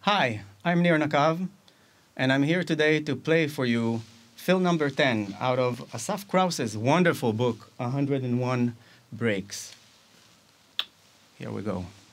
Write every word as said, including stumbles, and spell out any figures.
Hi, I'm Nir Nakav, and I'm here today to play for you fill number ten out of Assaf Kraus's wonderful book, one hundred and one Breaks. Here we go.